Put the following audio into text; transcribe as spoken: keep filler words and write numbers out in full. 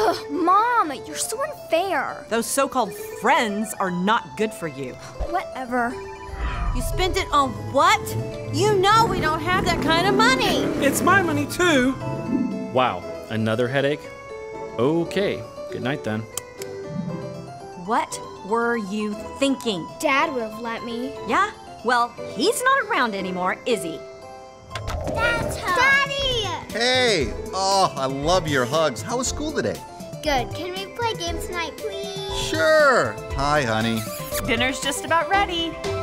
Ugh, Mom, you're so unfair. Those so-called friends are not good for you. Whatever. You spent it on what? You know we don't have that kind of money. It's my money too. Wow, another headache? Okay, good night then. What were you thinking? Dad would have let me. Yeah? Well, he's not around anymore, is he? That's her. Daddy! Hey! Oh, I love your hugs. How was school today? Good. Can we play games tonight, please? Sure. Hi, honey. Dinner's just about ready.